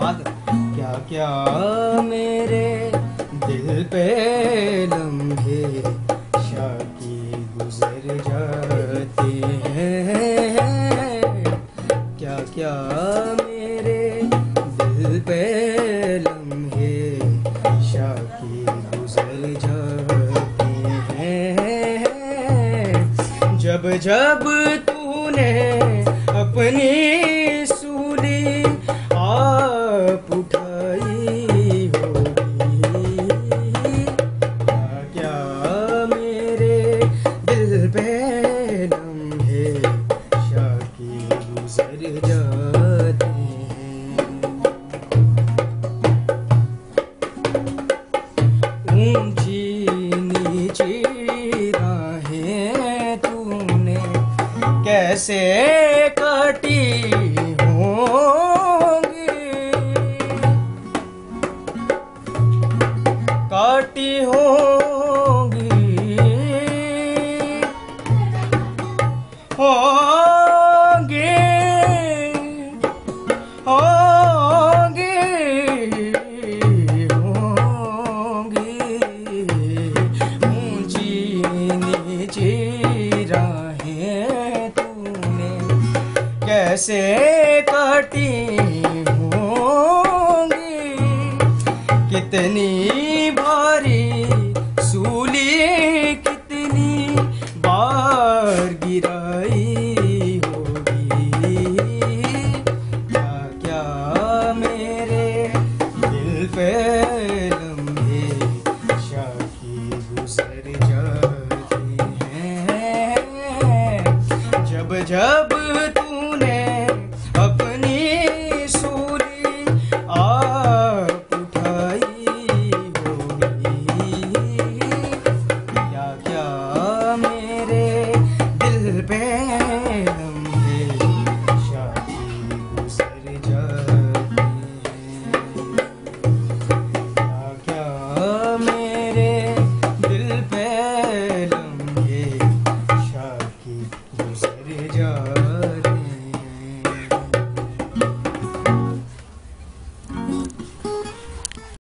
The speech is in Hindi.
क्या क्या मेरे दिल पे लम्हे शाकी गुजर जाते हैं। क्या क्या मेरे दिल पे लम्हे शाकी गुजर जाते हैं। जब जब तूने अपनी सूली आप उठाई होगी। क्या क्या मेरे दिल पे लम्हे शाकी गुजर जाते हैं। ऊंची नीची राहें तूने कैसे काटी काटी होंगी होंगी होंगी होंगी। ऊंची नीची राहें तूने कैसे काटी होंगी। कितनी भारी सूली